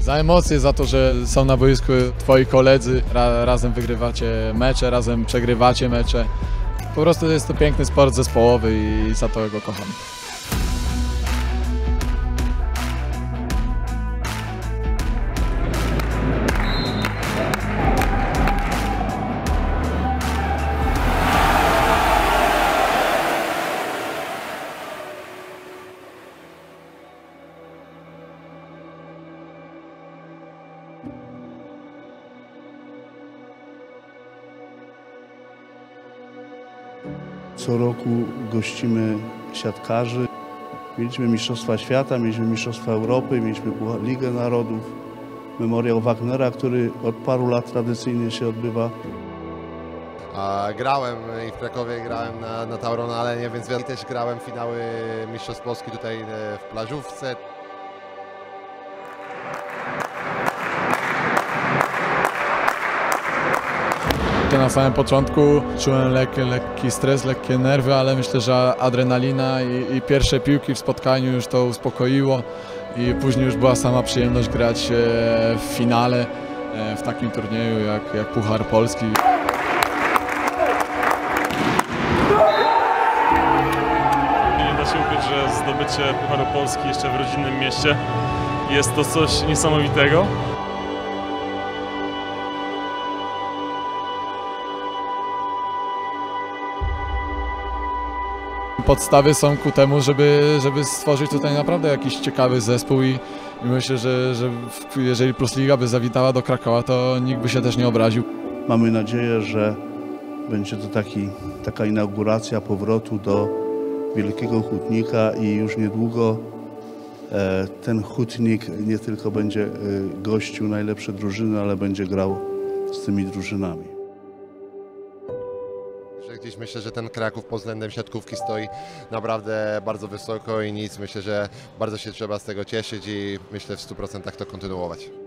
Za emocje, za to, że są na boisku twoi koledzy, razem wygrywacie mecze, razem przegrywacie mecze. Po prostu jest to piękny sport zespołowy i za to go kocham. Co roku gościmy siatkarzy. Mieliśmy Mistrzostwa Świata, mieliśmy Mistrzostwa Europy, mieliśmy Ligę Narodów, Memoriał Wagnera, który od paru lat tradycyjnie się odbywa. Grałem i w Krakowie grałem na Tauronalenie, więc też grałem finały Mistrzostw Polski tutaj w plażówce. Na samym początku czułem lekki stres, lekkie nerwy, ale myślę, że adrenalina i pierwsze piłki w spotkaniu już to uspokoiło i później już była sama przyjemność grać w finale w takim turnieju jak Puchar Polski. Nie da się ukryć, że zdobycie Pucharu Polski jeszcze w rodzinnym mieście jest to coś niesamowitego. Podstawy są ku temu, żeby stworzyć tutaj naprawdę jakiś ciekawy zespół i myślę, że jeżeli Plus Liga by zawitała do Krakowa, to nikt by się też nie obraził. Mamy nadzieję, że będzie to taka inauguracja powrotu do Wielkiego Hutnika i już niedługo ten Hutnik nie tylko będzie gościł najlepsze drużyny, ale będzie grał z tymi drużynami. Gdzieś myślę, że ten Kraków pod względem siatkówki stoi naprawdę bardzo wysoko i nic. Myślę, że bardzo się trzeba z tego cieszyć i myślę w 100% to kontynuować.